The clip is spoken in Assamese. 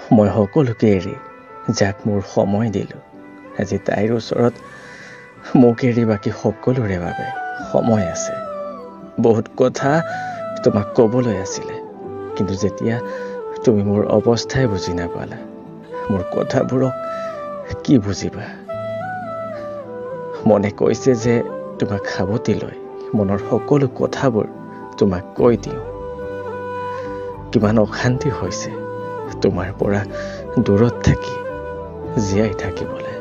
মই সকলোকে এৰি যাক মোৰ সময় দিলোঁ, আজি তাইৰ ওচৰত মোক এৰি বাকী সকলোৰে বাবে সময় আছে। বহুত কথা তোমাক ক'বলৈ আছিলে, কিন্তু যেতিয়া তুমি মোৰ অৱস্থাই বুজি নাপালা, মোৰ কথাবোৰক কি বুজিবা? মনে কৈছে যে তোমাক সাৱটি লৈ মনৰ সকলো কথাবোৰ তোমাক কৈ দিওঁ। কিমান অশান্তি হৈছে তোমাৰ পৰা দূৰত থাকি জীয়াই থাকিবলৈ।